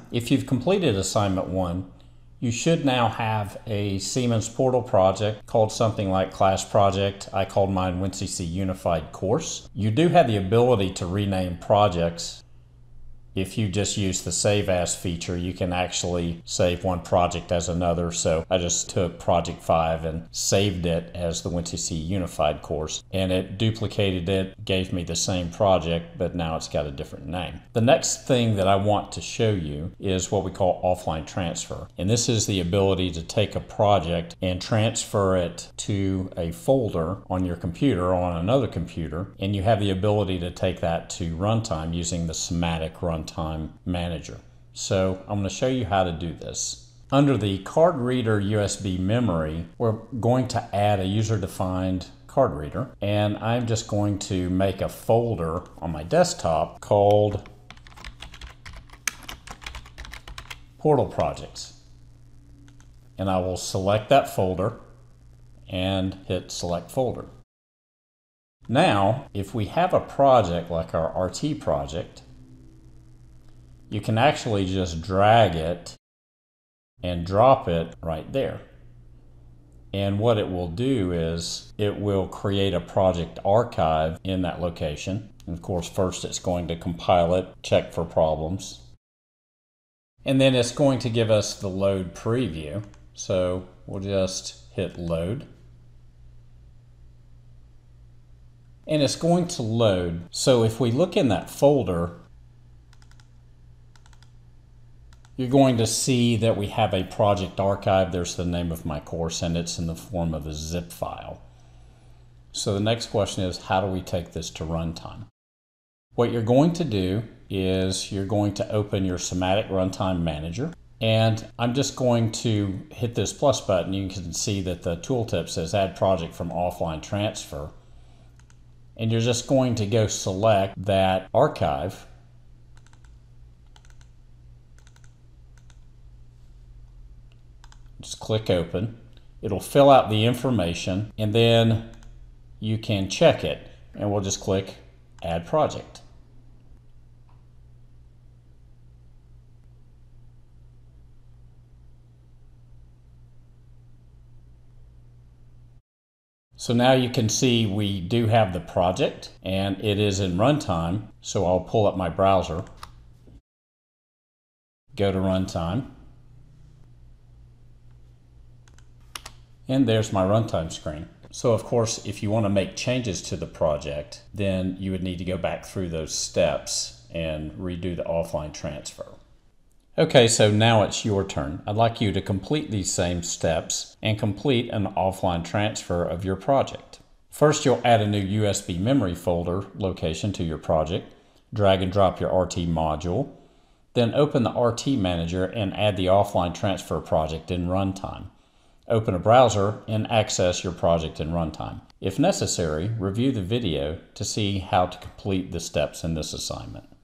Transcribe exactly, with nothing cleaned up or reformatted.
if you've completed assignment one, you should now have a Siemens portal project called something like class project. I called mine WinCC Unified Course. You do have the ability to rename projects. If you just use the save as feature, you can actually save one project as another. So I just took project five and saved it as the WinCC Unified Course, and it duplicated it, gave me the same project, but now it's got a different name. The next thing that I want to show you is what we call offline transfer. And this is the ability to take a project and transfer it to a folder on your computer or on another computer, and you have the ability to take that to runtime using the SIMATIC Runtime Manager. So I'm going to show you how to do this. Under the card reader U S B memory, we're going to add a user-defined card reader, and I'm just going to make a folder on my desktop called Portal Projects. And I will select that folder and hit Select Folder. Now, if we have a project like our R T project, you can actually just drag it and drop it right there. And what it will do is it will create a project archive in that location. And of course, first it's going to compile it, check for problems. And then it's going to give us the load preview. So we'll just hit load. And it's going to load. So if we look in that folder, you're going to see that we have a project archive. There's the name of my course, and it's in the form of a zip file. So the next question is, how do we take this to runtime? What you're going to do is you're going to open your SIMATIC Runtime Manager, and I'm just going to hit this plus button. You can see that the tooltip says Add Project from Offline Transfer, and you're just going to go select that archive. Just click open. It'll fill out the information, and then you can check it, and we'll just click Add Project. So now you can see we do have the project, and it is in runtime. So I'll pull up my browser, go to runtime, and there's my runtime screen. So of course, if you want to make changes to the project, then you would need to go back through those steps and redo the offline transfer. Okay, so now it's your turn. I'd like you to complete these same steps and complete an offline transfer of your project. First, you'll add a new U S B memory folder location to your project, drag and drop your R T module, then open the R T Manager and add the offline transfer project in runtime. Open a browser and access your project in runtime. If necessary, review the video to see how to complete the steps in this assignment.